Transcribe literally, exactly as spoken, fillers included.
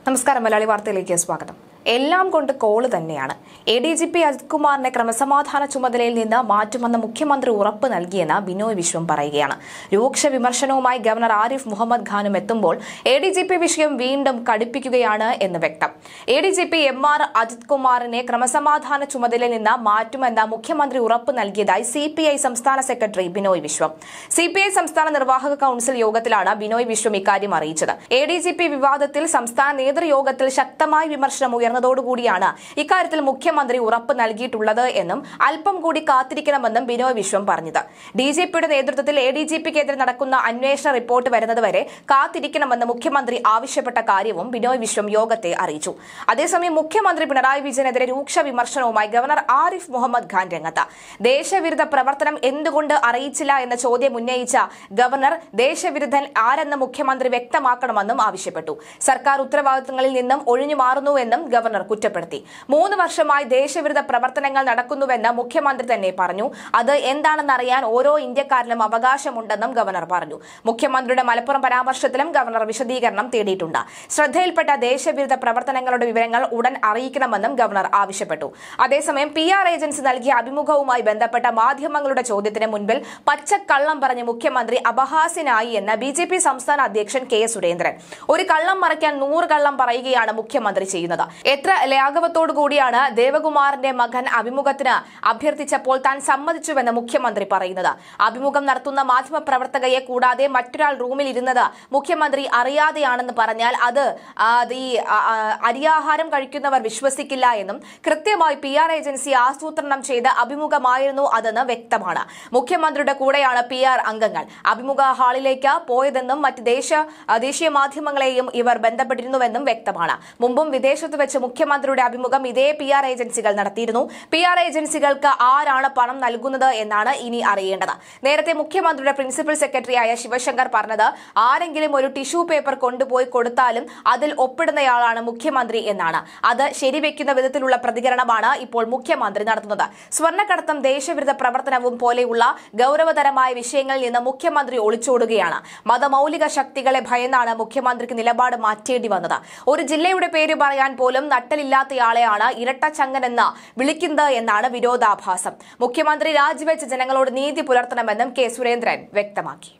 നമസ്കാരം. മലയാളി വാർത്തയിലേക്ക് സ്വാഗതം. എല്ലാം കൊണ്ട് കോള് തന്നെയാണ്. A D G P Ajith കുമാറിനെ ക്രമസമാധാന ചുമതലയിൽ നിന്ന് മാറ്റുമെന്ന് മുഖ്യമന്ത്രി ഉറപ്പ് നൽകിയെന്ന് ബിനോയ് വിശ്വം പറയുകയാണ്. രൂക്ഷ വിമർശനവുമായി ഗവർണർ ആരിഫ് മുഹമ്മദ് ഖാനും എത്തുമ്പോൾ എ ഡി ജി പി വിഷയം വീണ്ടും കടുപ്പിക്കുകയാണ് എന്ന് വ്യക്തം. A D G P M R Ajith കുമാറിനെ ക്രമസമാധാന ചുമതലയിൽ നിന്ന് മാറ്റുമെന്ന് മുഖ്യമന്ത്രി ഉറപ്പ് നൽകിയതായി സി പി ഐ സംസ്ഥാന secretary Binoy Viswam. C P I സംസ്ഥാന നിർവാഹക കൌൺസിൽ യോഗത്തിലാണ് ബിനോയ് വിശ്വം ഇക്കാര്യം അറിയിച്ചത്. എ ഡി ജി പി വിവാദത്തിൽ സംസ്ഥാന നേതൃയോഗത്തിൽ ശക്തമായ വിമർശനം ഉയർന്നതോടുകൂടിയാണ് ഇക്കാര്യത്തിൽ മുഖ്യമന്ത്രി ഉറപ്പ് നൽകിയിട്ടുള്ളത് എന്നും അല്പം കൂടി കാത്തിരിക്കണമെന്നും ബിനോയ് വിശ്വം പറഞ്ഞത്. ഡി ജി പിയുടെ നേതൃത്വത്തിൽ എ ഡി ജി പിക്കെതിരെ നടക്കുന്ന അന്വേഷണ റിപ്പോർട്ട് വരുന്നതുവരെ കാത്തിരിക്കണമെന്ന് മുഖ്യമന്ത്രി ആവശ്യപ്പെട്ട കാര്യവും ബിനോയ് വിശ്വം യോഗത്തെ അറിയിച്ചു. അതേസമയം മുഖ്യമന്ത്രി പിണറായി വിജയനെതിരെ രൂക്ഷ വിമർശനവുമായി ഗവർണർ ആരിഫ് മുഹമ്മദ് ഖാൻ രംഗത്ത്. ദേശവിരുദ്ധ പ്രവർത്തനം എന്തുകൊണ്ട് അറിയിച്ചില്ല എന്ന ചോദ്യം ഉന്നയിച്ച ഗവർണർ ദേശവിരുദ്ധൻ ആരെന്ന് മുഖ്യമന്ത്രി വ്യക്തമാക്കണമെന്നും ആവശ്യപ്പെട്ടു. സർക്കാർ ഉത്തരവാദിത്തങ്ങളിൽ നിന്നും ഒഴിഞ്ഞു മാറുന്നുവെന്നും ഗവർണർ കുറ്റപ്പെടുത്തി. മൂന്ന് വർഷമായി ദേശവിരുദ്ധ പ്രവർത്തനങ്ങൾ നടക്കുന്നുവെന്ന് മുഖ്യമന്ത്രി തന്നെ പറഞ്ഞു. അത് എന്താണെന്നറിയാൻ ഓരോ ഇന്ത്യക്കാരനും അവകാശമുണ്ടെന്നും ഗവർണർ പറഞ്ഞു. മുഖ്യമന്ത്രിയുടെ മലപ്പുറം പരാമർശത്തിലും ഗവർണർ വിശദീകരണം തേടിയിട്ടുണ്ട്. ശ്രദ്ധയിൽപ്പെട്ട ദേശവിരുദ്ധ പ്രവർത്തനങ്ങളുടെ വിവരങ്ങൾ ഉടൻ അറിയിക്കണമെന്നും ഗവർണർ ആവശ്യപ്പെട്ടു. അതേസമയം പി ആർ ഏജൻസി നൽകിയ അഭിമുഖവുമായി ബന്ധപ്പെട്ട മാധ്യമങ്ങളുടെ ചോദ്യത്തിന് മുൻപിൽ പച്ചക്കള്ളം പറഞ്ഞ് മുഖ്യമന്ത്രി അപഹാസ്യനായി എന്ന് ബി ജെ പി സംസ്ഥാന അധ്യക്ഷൻ കെ സുരേന്ദ്രൻ. ഒരു കള്ളം മറയ്ക്കാൻ നൂറ് കള്ളം പറയുകയാണ് മുഖ്യമന്ത്രി ചെയ്യുന്നത്. എത്ര ലാഘവത്തോടു കൂടിയാണ് ദേവകുമാറിന്റെ മകൻ അഭിമുഖത്തിന് അഭ്യർത്ഥിച്ചപ്പോൾ താൻ സമ്മതിച്ചുവെന്ന് മുഖ്യമന്ത്രി പറയുന്നത്. അഭിമുഖം നടത്തുന്ന മാധ്യമപ്രവർത്തകയെ കൂടാതെ മറ്റൊരാൾ റൂമിൽ ഇരുന്നത് മുഖ്യമന്ത്രി അറിയാതെയാണെന്ന് പറഞ്ഞാൽ അത് ഈ അരിയാഹാരം കഴിക്കുന്നവർ വിശ്വസിക്കില്ല എന്നും കൃത്യമായി പി ആർ ഏജൻസി ആസൂത്രണം ചെയ്ത അഭിമുഖമായിരുന്നു അതെന്ന് വ്യക്തമാണ്. മുഖ്യമന്ത്രിയുടെ കൂടെയാണ് പി ആർ അംഗങ്ങൾ അഭിമുഖ ഹാളിലേക്ക് പോയതെന്നും മറ്റ് ദേശ ദേശീയ മാധ്യമങ്ങളെയും ഇവർ ബന്ധപ്പെട്ടിരുന്നുവെന്നും വ്യക്തമാണ്. മുമ്പും വിദേശത്ത് വെച്ച് മുഖ്യമന്ത്രിയുടെ അഭിമുഖം ഇതേ പി ആർ ഏജൻസികൾ നടത്തിയിരുന്നു. പി ആർ ഏജൻസികൾക്ക് ആരാണ് പണം നൽകുന്നത് എന്നാണ് ഇനി അറിയേണ്ടത്. നേരത്തെ മുഖ്യമന്ത്രിയുടെ പ്രിൻസിപ്പൽ സെക്രട്ടറിയായ ശിവശങ്കർ പറഞ്ഞത് ആരെങ്കിലും ഒരു ടിഷ്യൂ പേപ്പർ കൊണ്ടുപോയി കൊടുത്താലും അതിൽ ഒപ്പിടുന്നയാളാണ് മുഖ്യമന്ത്രി എന്നാണ്. അത് ശരിവെക്കുന്ന വിധത്തിലുള്ള പ്രതികരണമാണ് ഇപ്പോൾ മുഖ്യമന്ത്രി നടത്തുന്നത്. സ്വർണ്ണക്കടത്തും ദേശവിരുദ്ധ പ്രവർത്തനവും പോലെയുള്ള ഗൌരവതരമായ വിഷയങ്ങളിൽ നിന്ന് മുഖ്യമന്ത്രി ഒളിച്ചോടുകയാണ്. മതമൌലിക ശക്തികളെ ഭയന്നാണ് മുഖ്യമന്ത്രിക്ക് നിലപാട് മാറ്റേണ്ടി വന്നത്. ഒരു ജില്ലയുടെ പേര് പറയാൻ പോലും നട്ടലില്ലാത്തയാളെയാണ് ഇരട്ടച്ചങ്ങനെന്ന് വിളിക്കുന്നത് എന്നാണ് വിരോധാഭാസം. മുഖ്യമന്ത്രി രാജിവെച്ച ജനങ്ങളോട് നീതി പുലർത്തണമെന്നും കെ സുരേന്ദ്രൻ വ്യക്തമാക്കി.